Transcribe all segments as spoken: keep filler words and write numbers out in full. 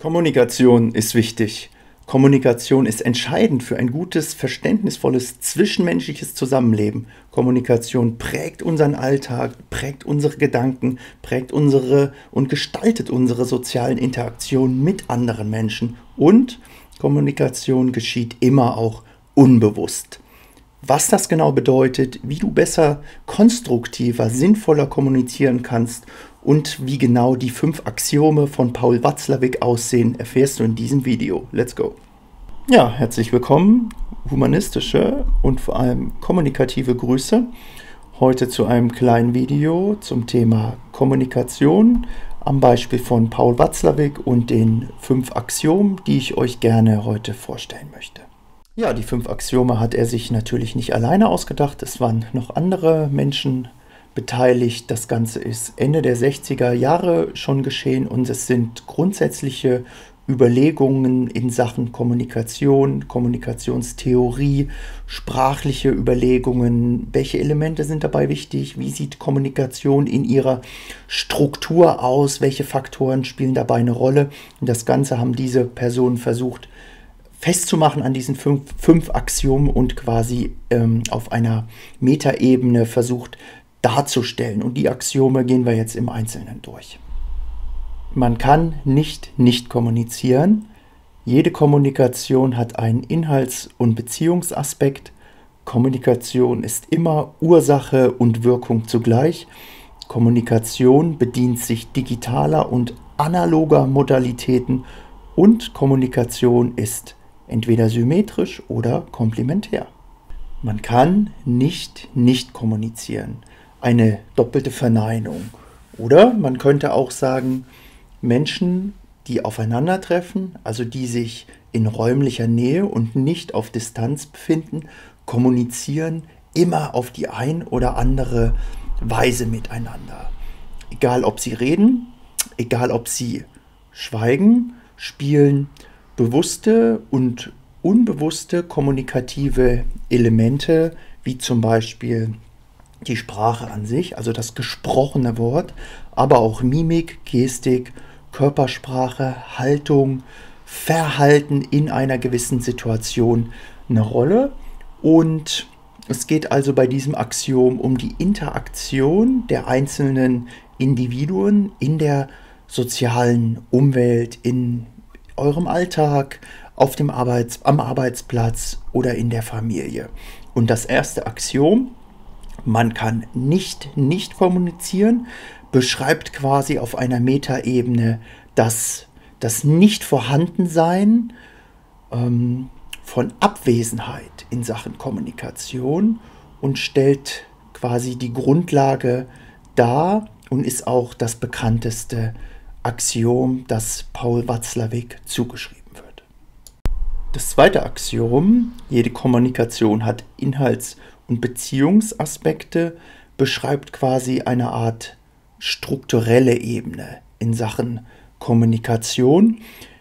Kommunikation ist wichtig. Kommunikation ist entscheidend für ein gutes, verständnisvolles, zwischenmenschliches Zusammenleben. Kommunikation prägt unseren Alltag, prägt unsere Gedanken, prägt unsere und gestaltet unsere sozialen Interaktionen mit anderen Menschen. Und Kommunikation geschieht immer auch unbewusst. Was das genau bedeutet, wie du besser, konstruktiver, sinnvoller kommunizieren kannst und wie genau die fünf Axiome von Paul Watzlawick aussehen, erfährst du in diesem Video. Let's go! Ja, herzlich willkommen, humanistische und vor allem kommunikative Grüße. Heute zu einem kleinen Video zum Thema Kommunikation am Beispiel von Paul Watzlawick und den fünf Axiomen, die ich euch gerne heute vorstellen möchte. Ja, die fünf Axiome hat er sich natürlich nicht alleine ausgedacht. Es waren noch andere Menschen beteiligt. Das Ganze ist Ende der sechziger Jahre schon geschehen und es sind grundsätzliche Überlegungen in Sachen Kommunikation, Kommunikationstheorie, sprachliche Überlegungen. Welche Elemente sind dabei wichtig? Wie sieht Kommunikation in ihrer Struktur aus? Welche Faktoren spielen dabei eine Rolle? Und das Ganze haben diese Personen versucht festzumachen an diesen fünf, fünf Axiomen und quasi ähm, auf einer Metaebene versucht darzustellen. Und die Axiome gehen wir jetzt im Einzelnen durch. Man kann nicht nicht kommunizieren. Jede Kommunikation hat einen Inhalts- und Beziehungsaspekt. Kommunikation ist immer Ursache und Wirkung zugleich. Kommunikation bedient sich digitaler und analoger Modalitäten und Kommunikation ist entweder symmetrisch oder komplementär. Man kann nicht nicht kommunizieren. Eine doppelte Verneinung. Oder man könnte auch sagen, Menschen, die aufeinandertreffen, also die sich in räumlicher Nähe und nicht auf Distanz befinden, kommunizieren immer auf die ein oder andere Weise miteinander. Egal ob sie reden, egal ob sie schweigen, spielen bewusste und unbewusste kommunikative Elemente, wie zum Beispiel die Sprache an sich, also das gesprochene Wort, aber auch Mimik, Gestik, Körpersprache, Haltung, Verhalten in einer gewissen Situation eine Rolle. Und es geht also bei diesem Axiom um die Interaktion der einzelnen Individuen in der sozialen Umwelt, in eurem Alltag, auf dem Arbeits-, am Arbeitsplatz oder in der Familie. Und das erste Axiom, man kann nicht nicht kommunizieren, beschreibt quasi auf einer Metaebene das, das Nicht-Vorhandensein ähm, von Abwesenheit in Sachen Kommunikation und stellt quasi die Grundlage dar und ist auch das bekannteste Axiom, das Paul Watzlawick zugeschrieben wird. Das zweite Axiom, jede Kommunikation hat Inhalts- und Beziehungsaspekte, beschreibt quasi eine Art strukturelle Ebene in Sachen Kommunikation.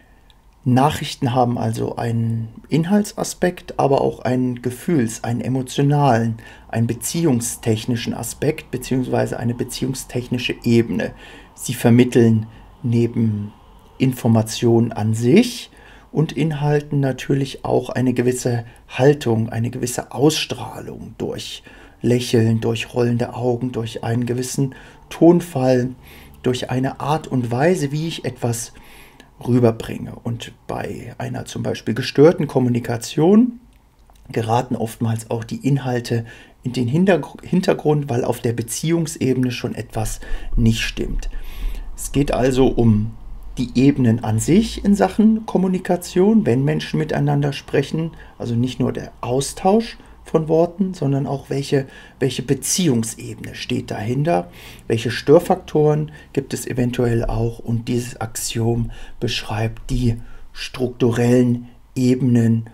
Nachrichten haben also einen Inhaltsaspekt, aber auch einen Gefühls-, einen emotionalen, einen beziehungstechnischen Aspekt bzw. eine beziehungstechnische Ebene. Sie vermitteln neben Informationen an sich und Inhalten natürlich auch eine gewisse Haltung, eine gewisse Ausstrahlung durch Lächeln, durch rollende Augen, durch einen gewissen Tonfall, durch eine Art und Weise, wie ich etwas rüberbringe. Und bei einer zum Beispiel gestörten Kommunikation geraten oftmals auch die Inhalte in den Hintergrund, weil auf der Beziehungsebene schon etwas nicht stimmt. Es geht also um die Ebenen an sich in Sachen Kommunikation, wenn Menschen miteinander sprechen, also nicht nur der Austausch von Worten, sondern auch welche, welche Beziehungsebene steht dahinter, welche Störfaktoren gibt es eventuell auch, und dieses Axiom beschreibt die strukturellen Ebenen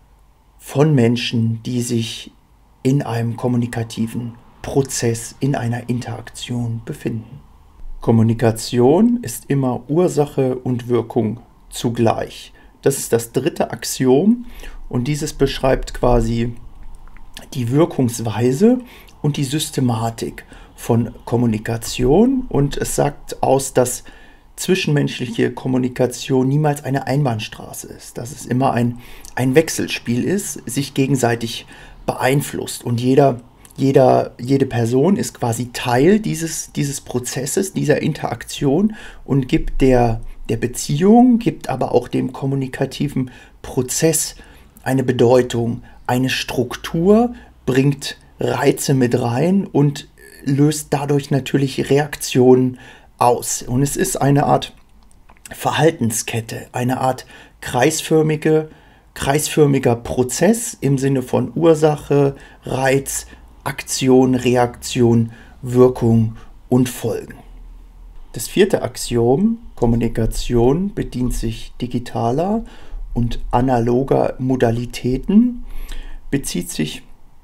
von Menschen, die sich in einem kommunikativen Prozess, in einer Interaktion befinden. Kommunikation ist immer Ursache und Wirkung zugleich. Das ist das dritte Axiom und dieses beschreibt quasi die Wirkungsweise und die Systematik von Kommunikation und es sagt aus, dass zwischenmenschliche Kommunikation niemals eine Einbahnstraße ist, dass es immer ein, ein Wechselspiel ist, sich gegenseitig beeinflusst und jeder, jeder, jede Person ist quasi Teil dieses, dieses Prozesses, dieser Interaktion und gibt der, der Beziehung, gibt aber auch dem kommunikativen Prozess eine Bedeutung, eine Struktur, bringt Reize mit rein und löst dadurch natürlich Reaktionen aus. Und es ist eine Art Verhaltenskette, eine Art kreisförmige, kreisförmiger Prozess im Sinne von Ursache, Reiz, Aktion, Reaktion, Wirkung und Folgen. Das vierte Axiom, Kommunikation, bedient sich digitaler und analoger Modalitäten, bezieht sich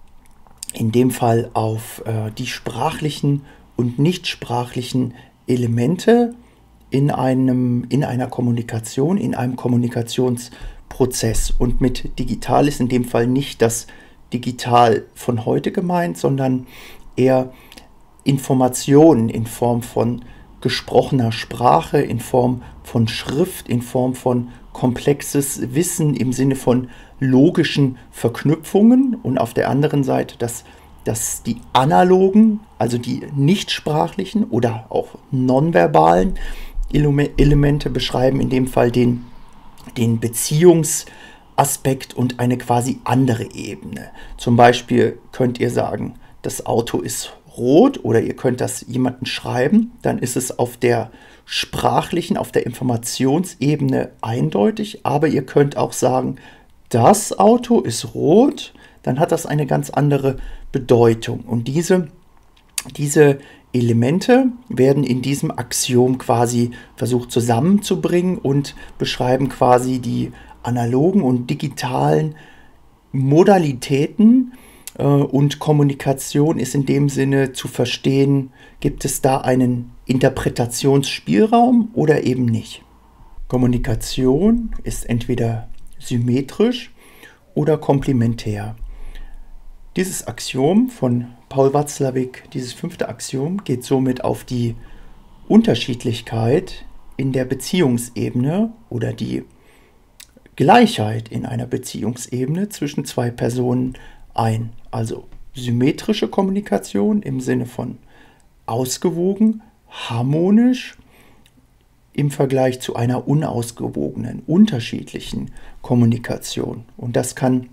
in dem Fall auf äh, die sprachlichen und nicht sprachlichen Elemente in, einem, in einer Kommunikation, in einem Kommunikationsprozess. Und mit digital ist in dem Fall nicht das Digital von heute gemeint, sondern eher Informationen in Form von gesprochener Sprache, in Form von Schrift, in Form von komplexes Wissen im Sinne von logischen Verknüpfungen und auf der anderen Seite das dass die analogen, also die nichtsprachlichen oder auch nonverbalen Elemente beschreiben in dem Fall den, den Beziehungsaspekt und eine quasi andere Ebene. Zum Beispiel könnt ihr sagen, das Auto ist rot oder ihr könnt das jemandem schreiben, dann ist es auf der sprachlichen, auf der Informationsebene eindeutig, aber ihr könnt auch sagen, das Auto ist rot, dann hat das eine ganz andere Bedeutung. Und diese, diese Elemente werden in diesem Axiom quasi versucht zusammenzubringen und beschreiben quasi die analogen und digitalen Modalitäten. Äh, und Kommunikation ist in dem Sinne zu verstehen, gibt es da einen Interpretationsspielraum oder eben nicht. Kommunikation ist entweder symmetrisch oder komplementär. Dieses Axiom von Paul Watzlawick, dieses fünfte Axiom, geht somit auf die Unterschiedlichkeit in der Beziehungsebene oder die Gleichheit in einer Beziehungsebene zwischen zwei Personen ein. Also symmetrische Kommunikation im Sinne von ausgewogen, harmonisch im Vergleich zu einer unausgewogenen, unterschiedlichen Kommunikation. Und das kann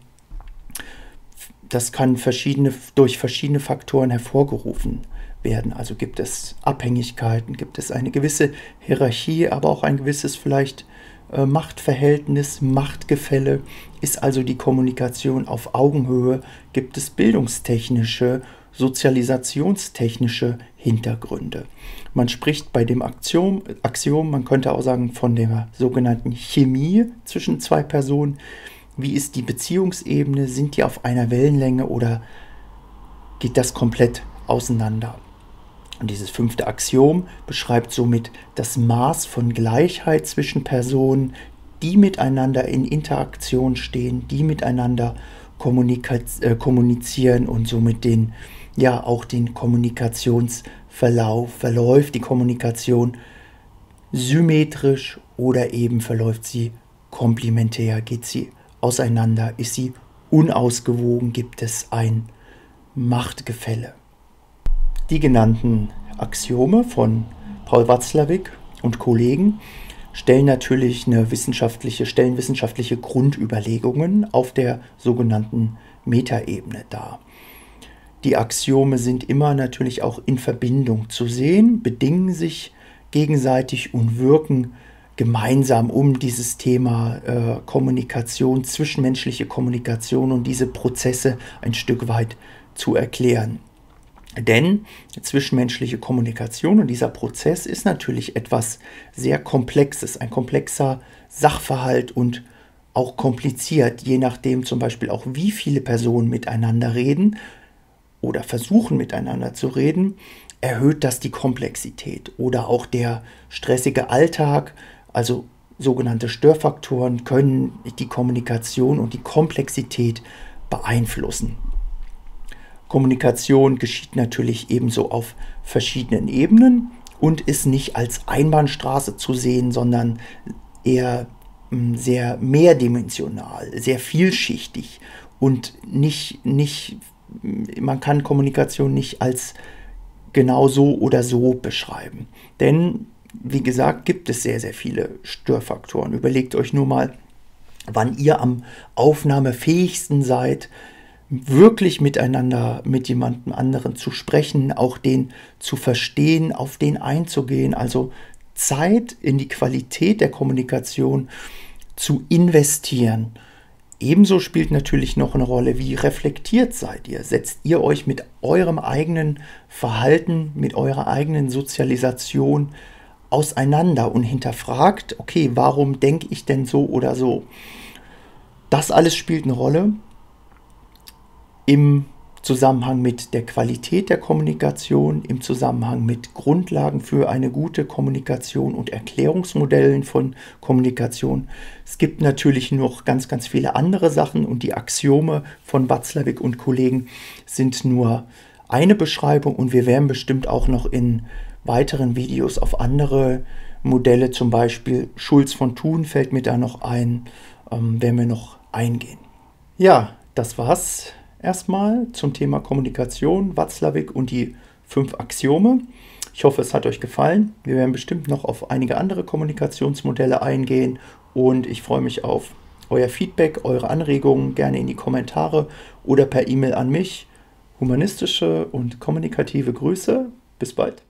Das kann verschiedene, durch verschiedene Faktoren hervorgerufen werden. Also gibt es Abhängigkeiten, gibt es eine gewisse Hierarchie, aber auch ein gewisses vielleicht äh, Machtverhältnis, Machtgefälle. Ist also die Kommunikation auf Augenhöhe? Gibt es bildungstechnische, sozialisationstechnische Hintergründe? Man spricht bei dem Axiom, Axiom, man könnte auch sagen, von der sogenannten Chemie zwischen zwei Personen. Wie ist die Beziehungsebene? Sind die auf einer Wellenlänge oder geht das komplett auseinander? Und dieses fünfte Axiom beschreibt somit das Maß von Gleichheit zwischen Personen, die miteinander in Interaktion stehen, die miteinander äh, kommunizieren und somit den, ja, auch den Kommunikationsverlauf. Verläuft die Kommunikation symmetrisch oder eben verläuft sie komplementär? Geht sie auseinander? Ist sie unausgewogen? Gibt es ein Machtgefälle? Die genannten Axiome von Paul Watzlawick und Kollegen stellen natürlich eine wissenschaftliche, stellen wissenschaftliche Grundüberlegungen auf der sogenannten Metaebene dar. Die Axiome sind immer natürlich auch in Verbindung zu sehen, bedingen sich gegenseitig und wirken gemeinsam um dieses Thema äh, Kommunikation, zwischenmenschliche Kommunikation und diese Prozesse ein Stück weit zu erklären. Denn zwischenmenschliche Kommunikation und dieser Prozess ist natürlich etwas sehr Komplexes, ein komplexer Sachverhalt und auch kompliziert, je nachdem zum Beispiel auch, wie viele Personen miteinander reden oder versuchen miteinander zu reden, erhöht das die Komplexität. Oder auch der stressige Alltag, also sogenannte Störfaktoren, können die Kommunikation und die Komplexität beeinflussen. Kommunikation geschieht natürlich ebenso auf verschiedenen Ebenen und ist nicht als Einbahnstraße zu sehen, sondern eher mh, sehr mehrdimensional, sehr vielschichtig und nicht, nicht, man kann Kommunikation nicht als genau so oder so beschreiben. Denn, wie gesagt, gibt es sehr, sehr viele Störfaktoren. Überlegt euch nur mal, wann ihr am aufnahmefähigsten seid, wirklich miteinander, mit jemandem anderen zu sprechen, auch den zu verstehen, auf den einzugehen, also Zeit in die Qualität der Kommunikation zu investieren. Ebenso spielt natürlich noch eine Rolle, wie reflektiert seid ihr? Setzt ihr euch mit eurem eigenen Verhalten, mit eurer eigenen Sozialisation auseinander und hinterfragt, okay, warum denke ich denn so oder so? Das alles spielt eine Rolle im Zusammenhang mit der Qualität der Kommunikation, im Zusammenhang mit Grundlagen für eine gute Kommunikation und Erklärungsmodellen von Kommunikation. Es gibt natürlich noch ganz, ganz viele andere Sachen und die Axiome von Watzlawick und Kollegen sind nur eine Beschreibung und wir werden bestimmt auch noch in weiteren Videos auf andere Modelle, zum Beispiel Schulz von Thun fällt mir da noch ein, ähm, werden wir noch eingehen. Ja, das war's erstmal zum Thema Kommunikation, Watzlawick und die fünf Axiome. Ich hoffe, es hat euch gefallen. Wir werden bestimmt noch auf einige andere Kommunikationsmodelle eingehen und ich freue mich auf euer Feedback, eure Anregungen, gerne in die Kommentare oder per E-Mail an mich. Humanistische und kommunikative Grüße. Bis bald.